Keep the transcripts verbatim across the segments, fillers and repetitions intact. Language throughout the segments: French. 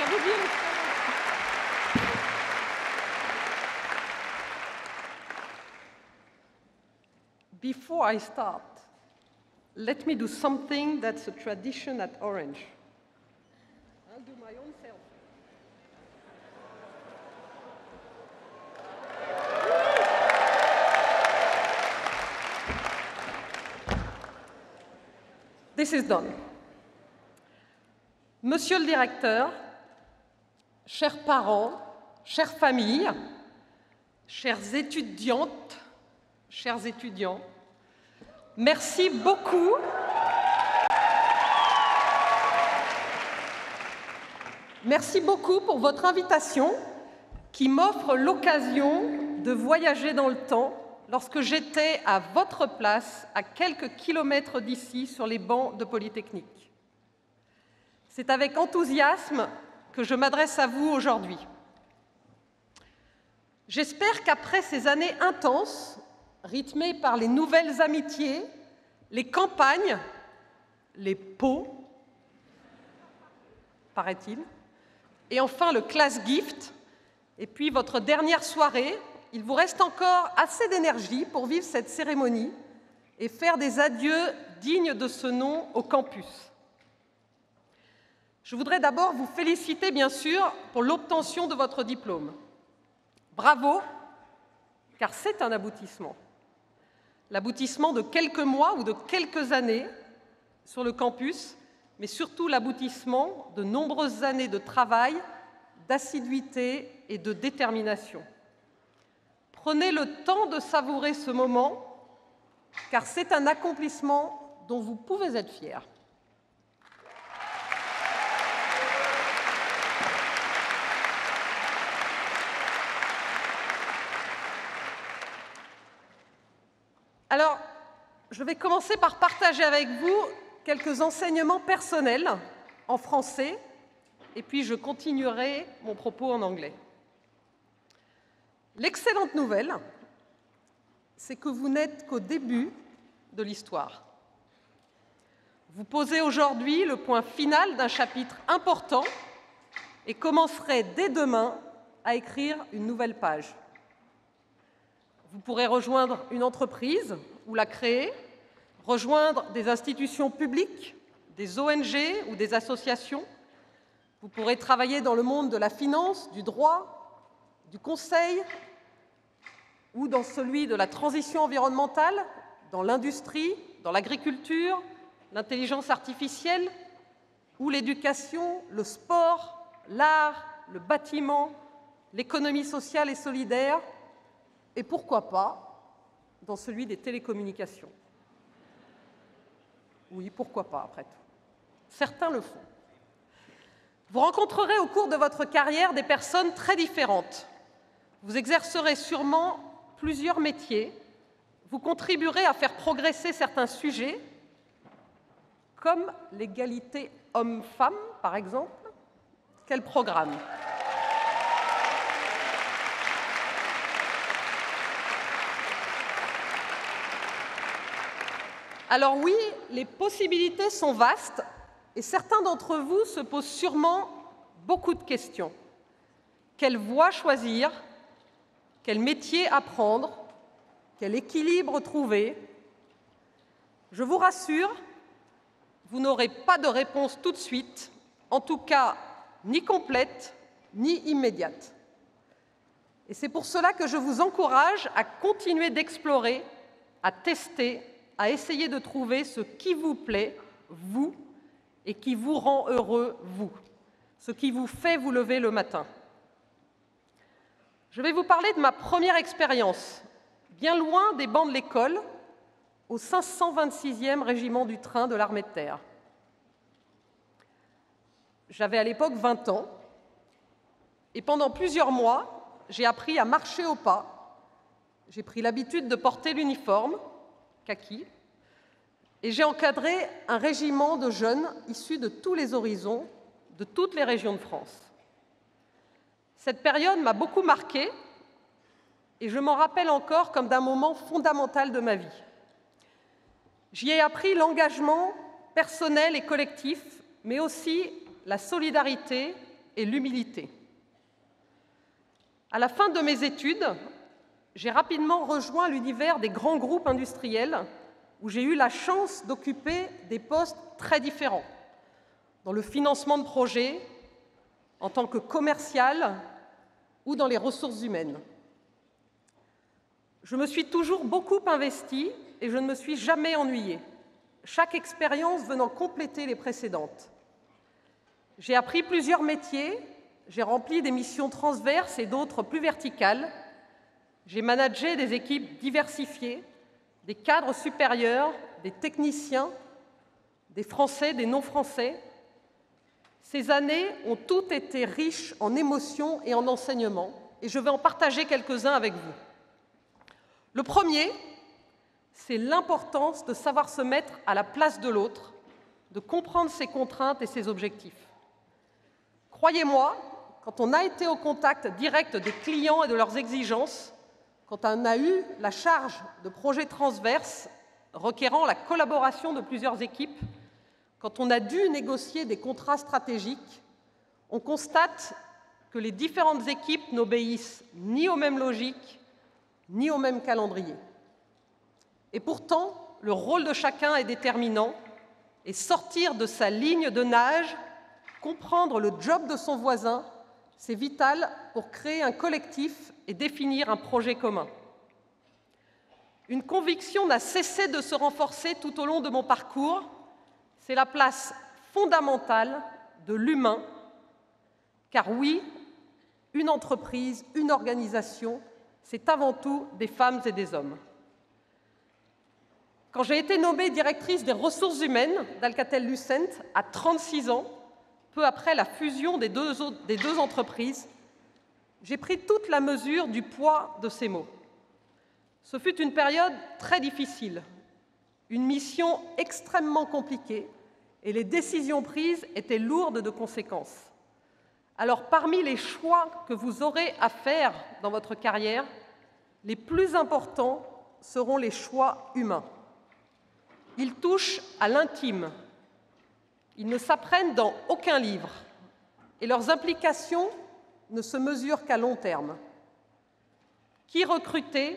Applaudissements. Before I start, let me do something that's a tradition at Orange. I'll do my own selfie. This is done. Monsieur le directeur, chers parents, chères familles, chères étudiantes, chers étudiants, merci beaucoup. Merci beaucoup pour votre invitation qui m'offre l'occasion de voyager dans le temps lorsque j'étais à votre place, à quelques kilomètres d'ici, sur les bancs de Polytechnique. C'est avec enthousiasme que je m'adresse à vous aujourd'hui. J'espère qu'après ces années intenses, rythmées par les nouvelles amitiés, les campagnes, les pots, paraît-il, et enfin le class gift, et puis votre dernière soirée, il vous reste encore assez d'énergie pour vivre cette cérémonie et faire des adieux dignes de ce nom au campus. Je voudrais d'abord vous féliciter, bien sûr, pour l'obtention de votre diplôme. Bravo, car c'est un aboutissement. L'aboutissement de quelques mois ou de quelques années sur le campus, mais surtout l'aboutissement de nombreuses années de travail, d'assiduité et de détermination. Prenez le temps de savourer ce moment, car c'est un accomplissement dont vous pouvez être fiers. Alors, je vais commencer par partager avec vous quelques enseignements personnels en français, et puis je continuerai mon propos en anglais. L'excellente nouvelle, c'est que vous n'êtes qu'au début de l'histoire. Vous posez aujourd'hui le point final d'un chapitre important et commencerez dès demain à écrire une nouvelle page. Vous pourrez rejoindre une entreprise ou la créer, rejoindre des institutions publiques, des O N G ou des associations. Vous pourrez travailler dans le monde de la finance, du droit, du conseil ou dans celui de la transition environnementale, dans l'industrie, dans l'agriculture, l'intelligence artificielle ou l'éducation, le sport, l'art, le bâtiment, l'économie sociale et solidaire, et pourquoi pas dans celui des télécommunications. Oui, pourquoi pas, après tout. Certains le font. Vous rencontrerez au cours de votre carrière des personnes très différentes. Vous exercerez sûrement plusieurs métiers. Vous contribuerez à faire progresser certains sujets, comme l'égalité homme-femme, par exemple. Quel programme! Alors oui, les possibilités sont vastes et certains d'entre vous se posent sûrement beaucoup de questions. Quelle voie choisir? Quel métier apprendre? Quel équilibre trouver? Je vous rassure, vous n'aurez pas de réponse tout de suite, en tout cas ni complète ni immédiate. Et c'est pour cela que je vous encourage à continuer d'explorer, à tester, à essayer de trouver ce qui vous plaît, vous, et qui vous rend heureux, vous, ce qui vous fait vous lever le matin. Je vais vous parler de ma première expérience, bien loin des bancs de l'école, au cinq cent vingt-sixième régiment du train de l'armée de terre. J'avais à l'époque vingt ans, et pendant plusieurs mois, j'ai appris à marcher au pas. J'ai pris l'habitude de porter l'uniforme, kaki, et j'ai encadré un régiment de jeunes issus de tous les horizons, de toutes les régions de France. Cette période m'a beaucoup marquée et je m'en rappelle encore comme d'un moment fondamental de ma vie. J'y ai appris l'engagement personnel et collectif, mais aussi la solidarité et l'humilité. À la fin de mes études, j'ai rapidement rejoint l'univers des grands groupes industriels où j'ai eu la chance d'occuper des postes très différents, dans le financement de projets, en tant que commercial ou dans les ressources humaines. Je me suis toujours beaucoup investie et je ne me suis jamais ennuyée, chaque expérience venant compléter les précédentes. J'ai appris plusieurs métiers, j'ai rempli des missions transverses et d'autres plus verticales, j'ai managé des équipes diversifiées, des cadres supérieurs, des techniciens, des Français, des non-Français. Ces années ont toutes été riches en émotions et en enseignements, et je vais en partager quelques-uns avec vous. Le premier, c'est l'importance de savoir se mettre à la place de l'autre, de comprendre ses contraintes et ses objectifs. Croyez-moi, quand on a été au contact direct des clients et de leurs exigences, quand on a eu la charge de projets transverses requérant la collaboration de plusieurs équipes, quand on a dû négocier des contrats stratégiques, on constate que les différentes équipes n'obéissent ni aux mêmes logiques, ni au même calendrier. Et pourtant, le rôle de chacun est déterminant, et sortir de sa ligne de nage, comprendre le job de son voisin, c'est vital pour créer un collectif et définir un projet commun. Une conviction n'a cessé de se renforcer tout au long de mon parcours, c'est la place fondamentale de l'humain, car oui, une entreprise, une organisation, c'est avant tout des femmes et des hommes. Quand j'ai été nommée directrice des ressources humaines d'Alcatel-Lucent à trente-six ans, peu après la fusion des deux, autres, des deux entreprises, j'ai pris toute la mesure du poids de ces mots. Ce fut une période très difficile, une mission extrêmement compliquée, et les décisions prises étaient lourdes de conséquences. Alors, parmi les choix que vous aurez à faire dans votre carrière, les plus importants seront les choix humains. Ils touchent à l'intime. Ils ne s'apprennent dans aucun livre et leurs implications ne se mesurent qu'à long terme. Qui recruter?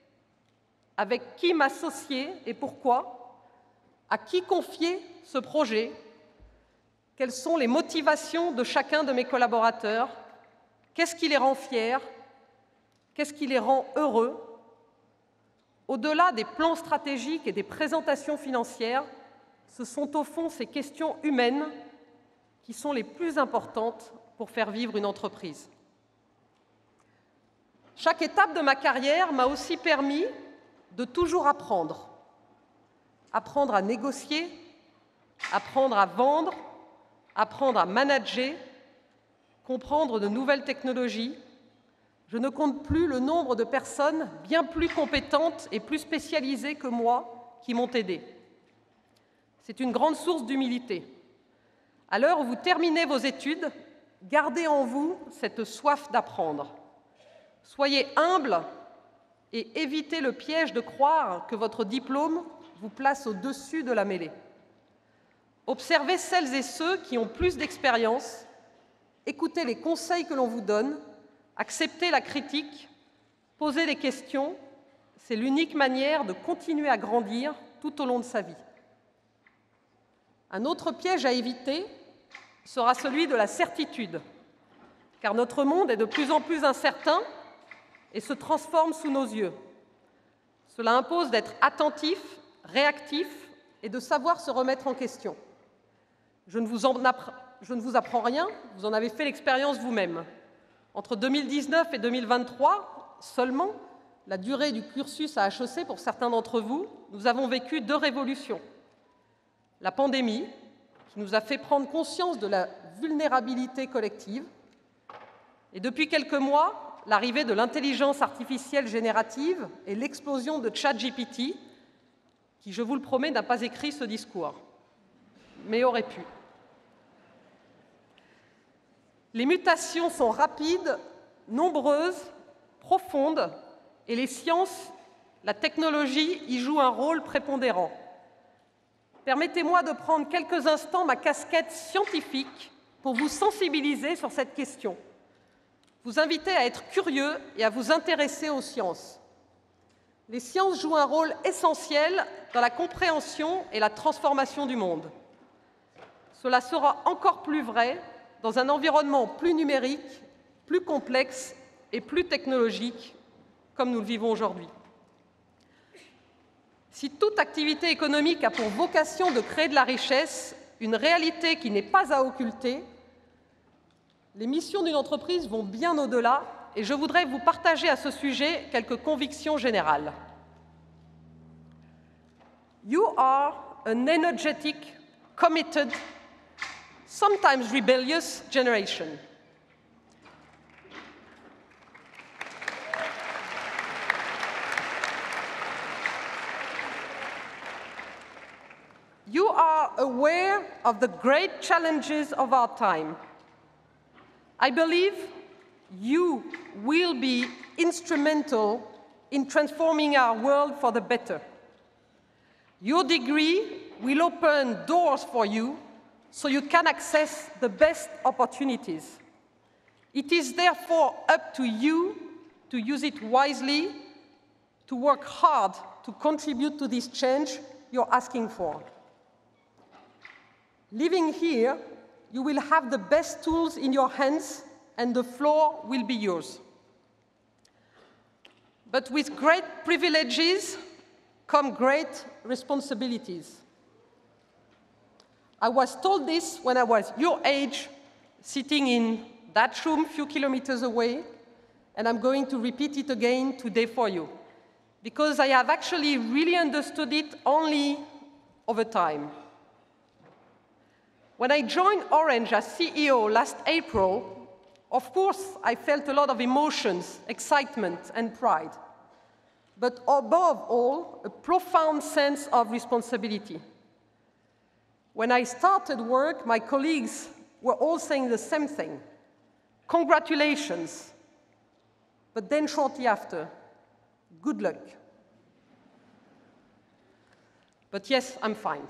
Avec qui m'associer et pourquoi? À qui confier ce projet? Quelles sont les motivations de chacun de mes collaborateurs? Qu'est-ce qui les rend fiers? Qu'est-ce qui les rend heureux? Au-delà des plans stratégiques et des présentations financières, ce sont au fond ces questions humaines qui sont les plus importantes pour faire vivre une entreprise. Chaque étape de ma carrière m'a aussi permis de toujours apprendre. Apprendre à négocier, apprendre à vendre, apprendre à manager, comprendre de nouvelles technologies. Je ne compte plus le nombre de personnes bien plus compétentes et plus spécialisées que moi qui m'ont aidé. C'est une grande source d'humilité. À l'heure où vous terminez vos études, gardez en vous cette soif d'apprendre. Soyez humble et évitez le piège de croire que votre diplôme vous place au-dessus de la mêlée. Observez celles et ceux qui ont plus d'expérience, écoutez les conseils que l'on vous donne, acceptez la critique, posez des questions, c'est l'unique manière de continuer à grandir tout au long de sa vie. Un autre piège à éviter sera celui de la certitude, car notre monde est de plus en plus incertain et se transforme sous nos yeux. Cela impose d'être attentif, réactif et de savoir se remettre en question. Je ne vous, en appre... Je ne vous apprends rien, vous en avez fait l'expérience vous-même. Entre deux mille dix-neuf et deux mille vingt-trois, seulement, la durée du cursus à H E C pour certains d'entre vous, nous avons vécu deux révolutions. La pandémie, qui nous a fait prendre conscience de la vulnérabilité collective, et depuis quelques mois, l'arrivée de l'intelligence artificielle générative et l'explosion de ChatGPT, qui, je vous le promets, n'a pas écrit ce discours, mais aurait pu. Les mutations sont rapides, nombreuses, profondes, et les sciences, la technologie y jouent un rôle prépondérant. Permettez-moi de prendre quelques instants ma casquette scientifique pour vous sensibiliser sur cette question, vous inviter à être curieux et à vous intéresser aux sciences. Les sciences jouent un rôle essentiel dans la compréhension et la transformation du monde. Cela sera encore plus vrai dans un environnement plus numérique, plus complexe et plus technologique, comme nous le vivons aujourd'hui. Si toute activité économique a pour vocation de créer de la richesse, une réalité qui n'est pas à occulter, les missions d'une entreprise vont bien au-delà et je voudrais vous partager à ce sujet quelques convictions générales. You are an energetic, committed, sometimes rebellious generation. You are aware of the great challenges of our time. I believe you will be instrumental in transforming our world for the better. Your degree will open doors for you so you can access the best opportunities. It is therefore up to you to use it wisely, to work hard to contribute to this change you're asking for. Living here, you will have the best tools in your hands and the floor will be yours. But with great privileges come great responsibilities. I was told this when I was your age, sitting in that room a few kilometers away, and I'm going to repeat it again today for you, because I have actually really understood it only over time. When I joined Orange as C E O last April, of course, I felt a lot of emotions, excitement, and pride. But above all, a profound sense of responsibility. When I started work, my colleagues were all saying the same thing. Congratulations. But then shortly after, good luck. But yes, I'm fine.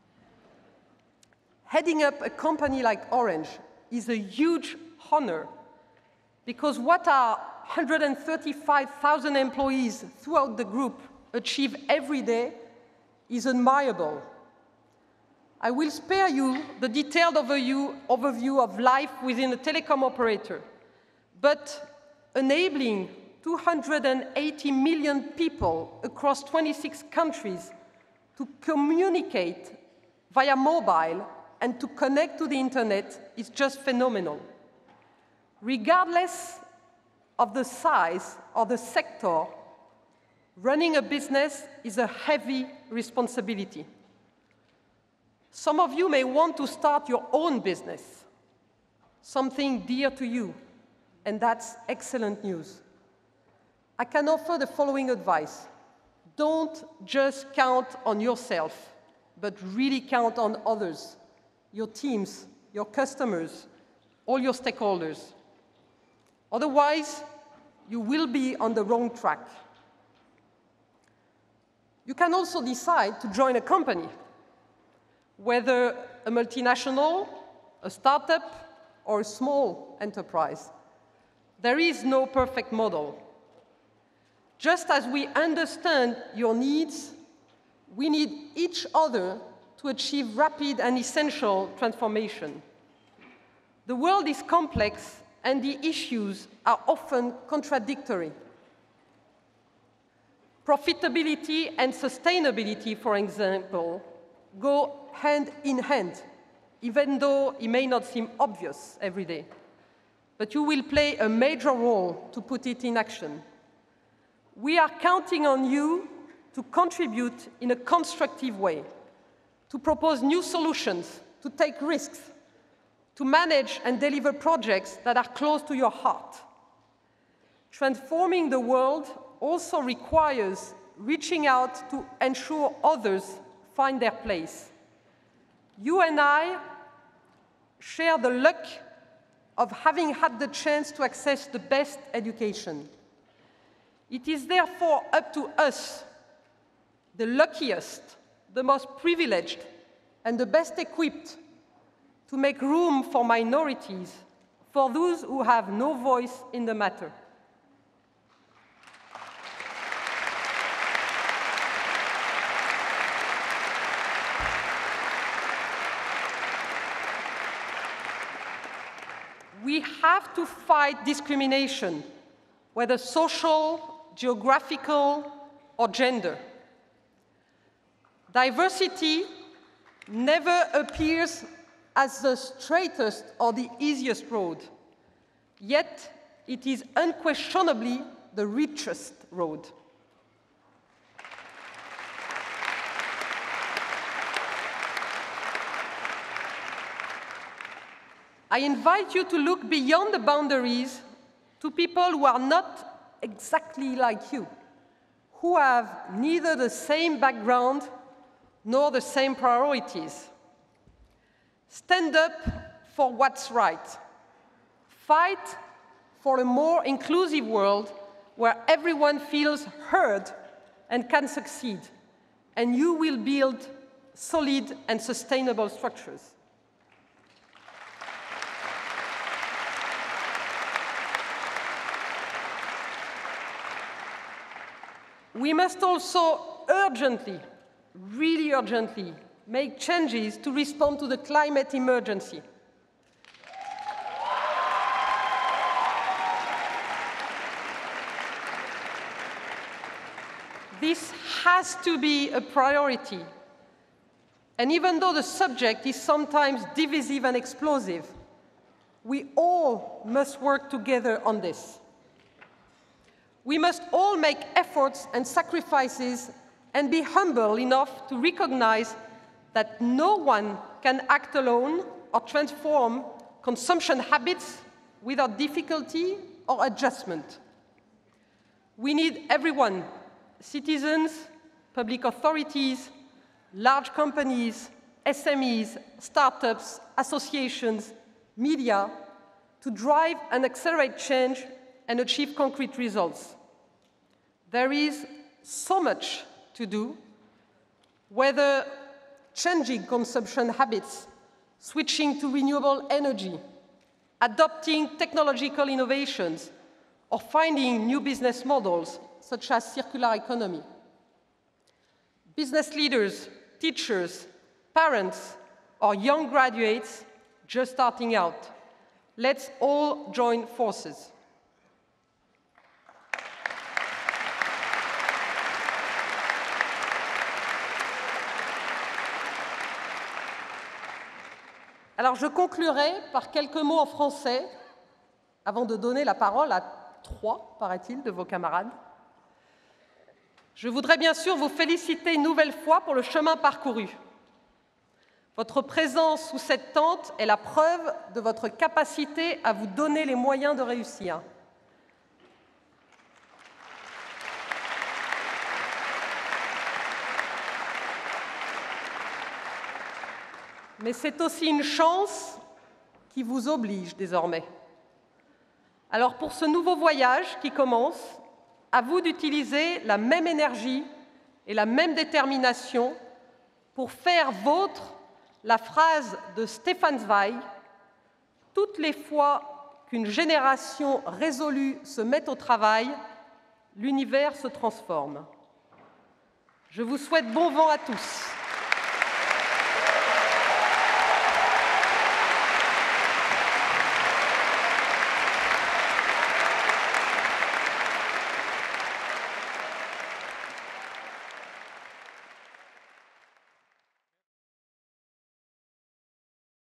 Heading up a company like Orange is a huge honor because what our one hundred thirty-five thousand employees throughout the group achieve every day is admirable. I will spare you the detailed overview, overview of life within a telecom operator, but enabling two hundred eighty million people across twenty-six countries to communicate via mobile and to connect to the internet is just phenomenal. Regardless of the size or the sector, running a business is a heavy responsibility. Some of you may want to start your own business, something dear to you, and that's excellent news. I can offer the following advice. Don't just count on yourself, but really count on others, your teams, your customers, all your stakeholders. Otherwise, you will be on the wrong track. You can also decide to join a company, whether a multinational, a startup, or a small enterprise. There is no perfect model. Just as we understand your needs, we need each other to achieve rapid and essential transformation. The world is complex, and the issues are often contradictory. Profitability and sustainability, for example, go hand in hand, even though it may not seem obvious every day. But you will play a major role to put it in action. We are counting on you to contribute in a constructive way, to propose new solutions, to take risks, to manage and deliver projects that are close to your heart. Transforming the world also requires reaching out to ensure others find their place. You and I share the luck of having had the chance to access the best education. It is therefore up to us, the luckiest, the most privileged, and the best equipped, to make room for minorities, for those who have no voice in the matter. We have to fight discrimination, whether social, geographical, or gender. Diversity never appears as the straightest or the easiest road, yet it is unquestionably the richest road. I invite you to look beyond the boundaries to people who are not exactly like you, who have neither the same background nor the same priorities. Stand up for what's right. Fight for a more inclusive world where everyone feels heard and can succeed, and you will build solid and sustainable structures. We must also urgently, really urgently, make changes to respond to the climate emergency. This has to be a priority. And even though the subject is sometimes divisive and explosive, we all must work together on this. We must all make efforts and sacrifices and be humble enough to recognize that no one can act alone or transform consumption habits without difficulty or adjustment. We need everyone, citizens, public authorities, large companies, S M Es, startups, associations, media, to drive and accelerate change and achieve concrete results. There is so much to do, whether changing consumption habits, switching to renewable energy, adopting technological innovations, or finding new business models, such as circular economy. Business leaders, teachers, parents, or young graduates just starting out, let's all join forces. Alors, je conclurai par quelques mots en français, avant de donner la parole à trois, paraît-il, de vos camarades. Je voudrais bien sûr vous féliciter une nouvelle fois pour le chemin parcouru. Votre présence sous cette tente est la preuve de votre capacité à vous donner les moyens de réussir. Mais c'est aussi une chance qui vous oblige désormais. Alors pour ce nouveau voyage qui commence, à vous d'utiliser la même énergie et la même détermination pour faire vôtre la phrase de Stefan Zweig « Toutes les fois qu'une génération résolue se met au travail, l'univers se transforme ». Je vous souhaite bon vent à tous.